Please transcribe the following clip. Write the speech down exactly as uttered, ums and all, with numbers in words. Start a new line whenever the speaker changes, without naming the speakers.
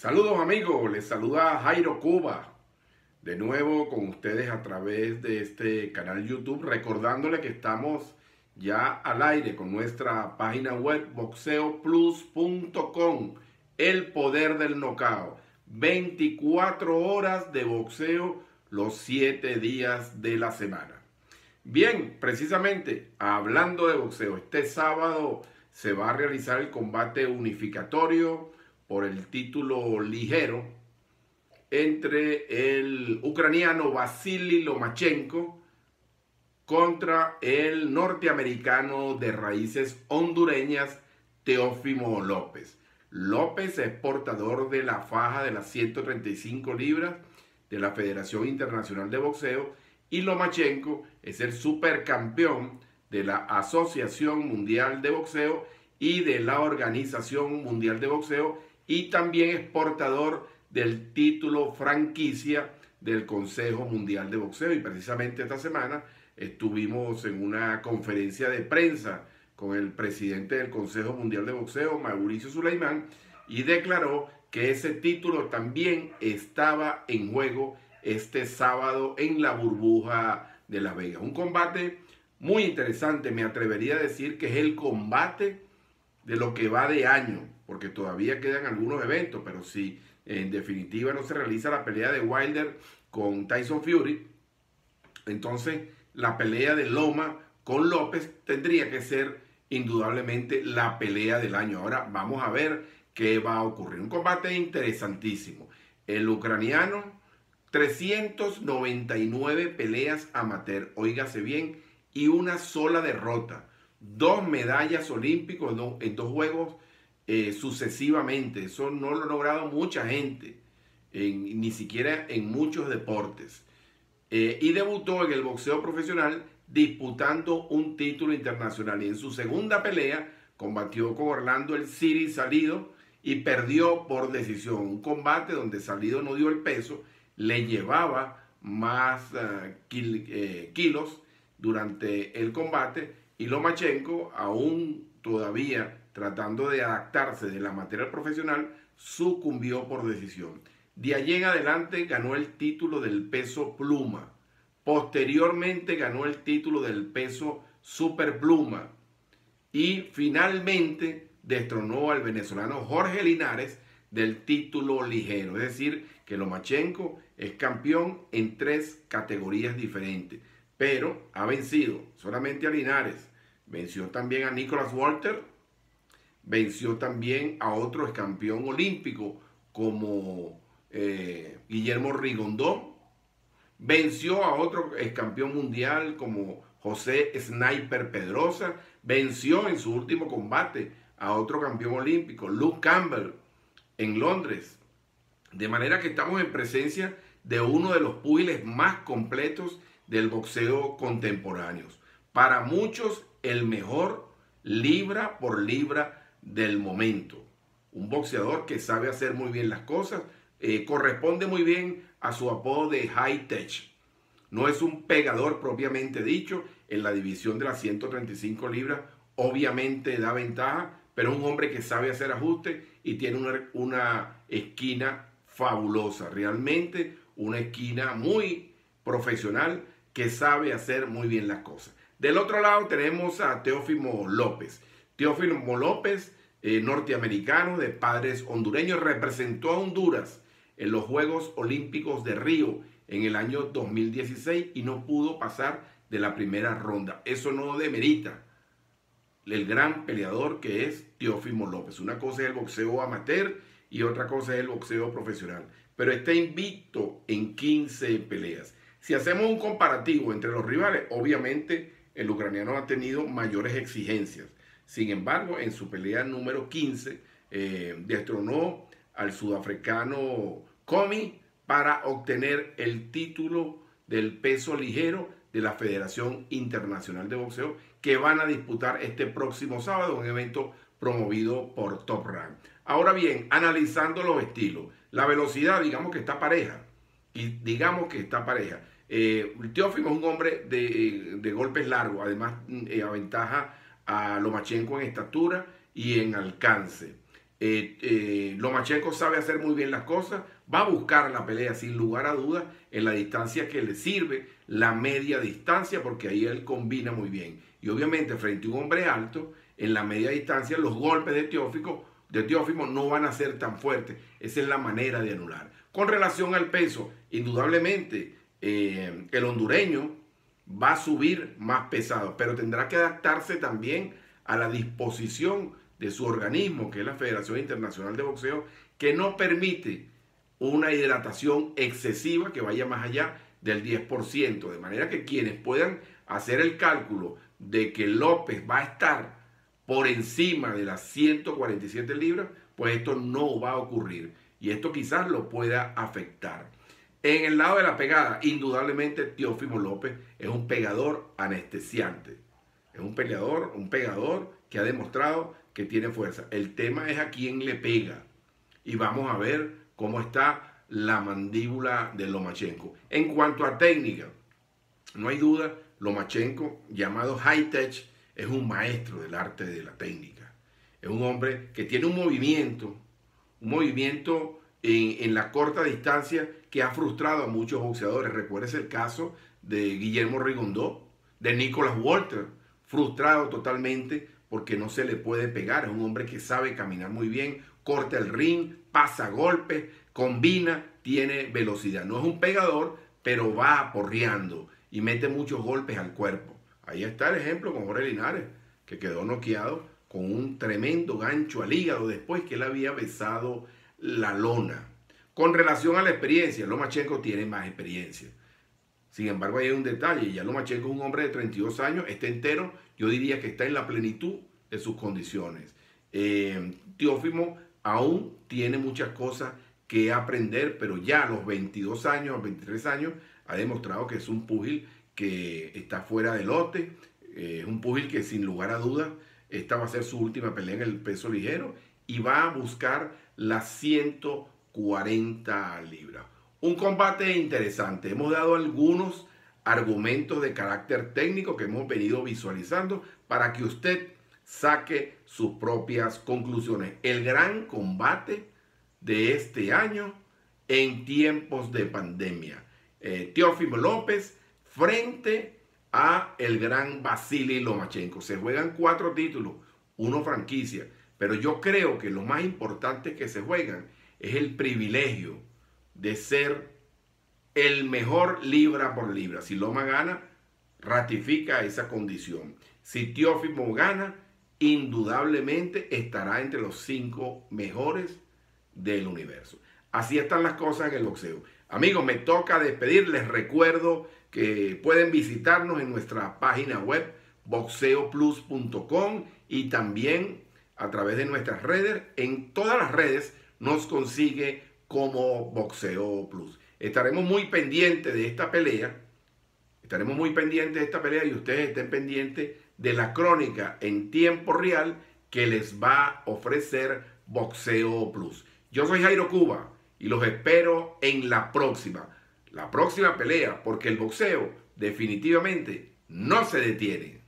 Saludos amigos, les saluda Jairo Cuba, de nuevo con ustedes a través de este canal YouTube, recordándole que estamos ya al aire con nuestra página web boxeo plus punto com, el poder del nocao, veinticuatro horas de boxeo los siete días de la semana. Bien, precisamente hablando de boxeo, este sábado se va a realizar el combate unificatorio por el título ligero entre el ucraniano Vasily Lomachenko contra el norteamericano de raíces hondureñas Teófimo López. López es portador de la faja de las ciento treinta y cinco libras de la Federación Internacional de Boxeo y Lomachenko es el supercampeón de la Asociación Mundial de Boxeo y de la Organización Mundial de Boxeo, y también es portador del título franquicia del Consejo Mundial de Boxeo. Y precisamente esta semana estuvimos en una conferencia de prensa con el presidente del Consejo Mundial de Boxeo, Mauricio Sulaimán, y declaró que ese título también estaba en juego este sábado en la burbuja de Las Vegas. Un combate muy interesante, me atrevería a decir que es el combate de lo que va de año, porque todavía quedan algunos eventos, pero si en definitiva no se realiza la pelea de Wilder con Tyson Fury, entonces la pelea de Loma con López tendría que ser indudablemente la pelea del año. Ahora vamos a ver qué va a ocurrir. Un combate interesantísimo. El ucraniano, trescientas noventa y nueve peleas amateur, óigase bien, y una sola derrota. Dos medallas olímpicas en dos juegos eh, sucesivamente. Eso no lo ha logrado mucha gente, en, ni siquiera en muchos deportes. Eh, y debutó en el boxeo profesional disputando un título internacional. Y en su segunda pelea combatió con Orlando El City Salido y perdió por decisión. Un combate donde Salido no dio el peso, le llevaba más uh, kil, eh, kilos durante el combate, y Lomachenko, aún todavía tratando de adaptarse de la materia profesional, sucumbió por decisión. De allí en adelante ganó el título del peso pluma. Posteriormente ganó el título del peso superpluma. Y finalmente destronó al venezolano Jorge Linares del título ligero. Es decir, que Lomachenko es campeón en tres categorías diferentes. Pero ha vencido solamente a Linares. Venció también a Nicholas Walter. Venció también a otro ex campeón olímpico como eh, Guillermo Rigondó. Venció a otro ex campeón mundial como José Sniper Pedrosa. Venció en su último combate a otro campeón olímpico, Luke Campbell, en Londres. De manera que estamos en presencia de uno de los púgiles más completos del boxeo contemporáneo. Para muchos, el mejor libra por libra del momento. Un boxeador que sabe hacer muy bien las cosas, eh, corresponde muy bien a su apodo de High Tech. No es un pegador propiamente dicho, en la división de las ciento treinta y cinco libras obviamente da ventaja, pero es un hombre que sabe hacer ajustes y tiene una, una esquina fabulosa, realmente una esquina muy profesional que sabe hacer muy bien las cosas. Del otro lado tenemos a Teófimo López. Teófimo López, eh, norteamericano de padres hondureños, representó a Honduras en los Juegos Olímpicos de Río en el año dos mil dieciséis y no pudo pasar de la primera ronda. Eso no demerita el gran peleador que es Teófimo López. Una cosa es el boxeo amateur y otra cosa es el boxeo profesional. Pero está invicto en quince peleas. Si hacemos un comparativo entre los rivales, obviamente el ucraniano ha tenido mayores exigencias. Sin embargo, en su pelea número quince, eh, destronó al sudafricano Comi para obtener el título del peso ligero de la Federación Internacional de Boxeo, que van a disputar este próximo sábado, un evento promovido por Top Rank. Ahora bien, analizando los estilos, la velocidad, digamos que está pareja, y digamos que está pareja. Eh, Teófimo es un hombre de, de golpes largos, además eh, aventaja a Lomachenko en estatura y en alcance. Eh, eh, Lomachenko sabe hacer muy bien las cosas, va a buscar la pelea sin lugar a dudas en la distancia que le sirve, la media distancia, porque ahí él combina muy bien. Y obviamente frente a un hombre alto, en la media distancia los golpes de Teófimo, de Teófimo no van a ser tan fuertes. Esa es la manera de anular. Con relación al peso, indudablemente eh, el hondureño va a subir más pesado, pero tendrá que adaptarse también a la disposición de su organismo, que es la Federación Internacional de Boxeo, que no permite una hidratación excesiva que vaya más allá del diez por ciento, de manera que quienes puedan hacer el cálculo de que López va a estar por encima de las ciento cuarenta y siete libras, pues esto no va a ocurrir y esto quizás lo pueda afectar. En el lado de la pegada, indudablemente Teófimo López es un pegador anestesiante, es un peleador, un pegador que ha demostrado que tiene fuerza. El tema es a quién le pega y vamos a ver cómo está la mandíbula de Lomachenko. En cuanto a técnica, no hay duda, Lomachenko, llamado High Tech, es un maestro del arte de la técnica. Es un hombre que tiene un movimiento, un movimiento en, en la corta distancia que ha frustrado a muchos boxeadores. Recuerdes el caso de Guillermo Rigondó, de Nicholas Walter, frustrado totalmente porque no se le puede pegar. Es un hombre que sabe caminar muy bien, corta el ring, pasa golpes, combina, tiene velocidad. No es un pegador, pero va aporreando y mete muchos golpes al cuerpo. Ahí está el ejemplo con Jorge Linares, que quedó noqueado con un tremendo gancho al hígado después que él había besado la lona. Con relación a la experiencia, Lomachenko tiene más experiencia. Sin embargo, hay un detalle. Ya Lomachenko es un hombre de treinta y dos años, está entero. Yo diría que está en la plenitud de sus condiciones. Eh, Teófimo aún tiene muchas cosas que aprender, pero ya a los veintidós años, a los veintitrés años, ha demostrado que es un púgil que está fuera de lote. Eh, es un púgil que sin lugar a dudas, esta va a ser su última pelea en el peso ligero y va a buscar las ciento cuarenta libras. Un combate interesante. Hemos dado algunos argumentos de carácter técnico que hemos venido visualizando para que usted saque sus propias conclusiones. El gran combate de este año en tiempos de pandemia. Eh, Teófimo López frente a el gran Vasily Lomachenko. Se juegan cuatro títulos, uno franquicia, pero yo creo que lo más importante que se juegan es el privilegio de ser el mejor libra por libra. Si Loma gana, ratifica esa condición. Si Teófimo gana, indudablemente estará entre los cinco mejores del universo. Así están las cosas en el boxeo. Amigos, me toca despedir. Les recuerdo que pueden visitarnos en nuestra página web boxeo plus punto com y también a través de nuestras redes. En todas las redes nos consigue como Boxeo Plus. Estaremos muy pendientes de esta pelea. Estaremos muy pendientes de esta pelea y ustedes estén pendientes de la crónica en tiempo real que les va a ofrecer Boxeo Plus. Yo soy Jairo Cuba y los espero en la próxima. La próxima pelea, porque el boxeo definitivamente no se detiene.